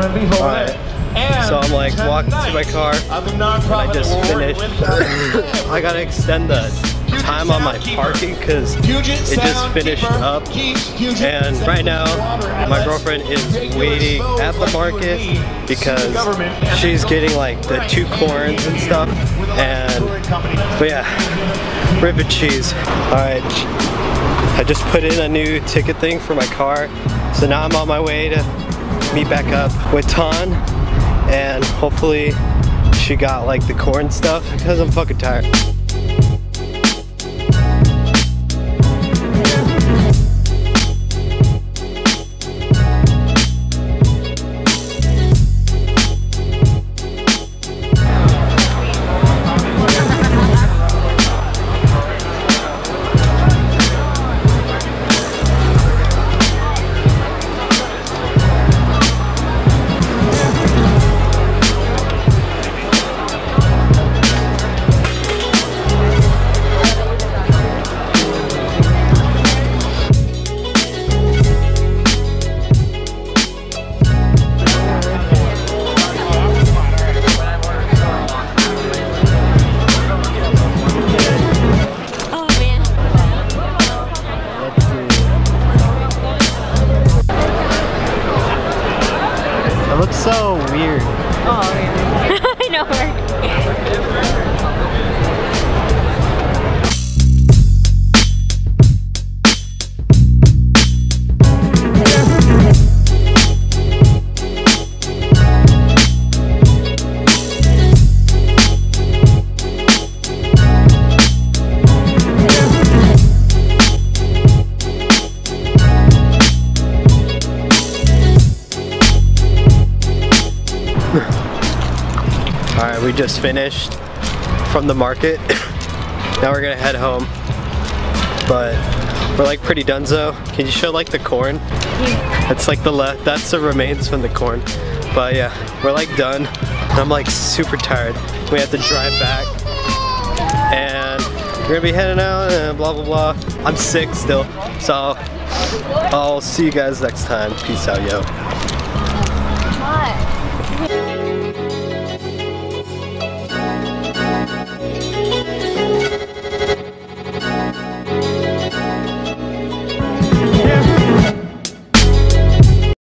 Alright, so I'm like walking to my car and I just finished. I gotta extend the time on my parking because it just finished up, and right now my girlfriend is waiting at the market because she's getting like the 2 corns and stuff, and but yeah, rib and cheese. Alright, I just put in a new ticket thing for my car, so now I'm on my way to meet back up with Ton, and hopefully she got like the corn stuff because I'm fucking tired. It looks so weird. Oh, yeah. I know, right? Alright, we just finished from the market. Now we're gonna head home. But we're like pretty donezo. Can you show like the corn? It's like that's the remains from the corn. But yeah, we're like done. I'm like super tired. We have to drive back. And we're gonna be heading out and blah blah blah. I'm sick still. So I'll see you guys next time. Peace out, yo. What?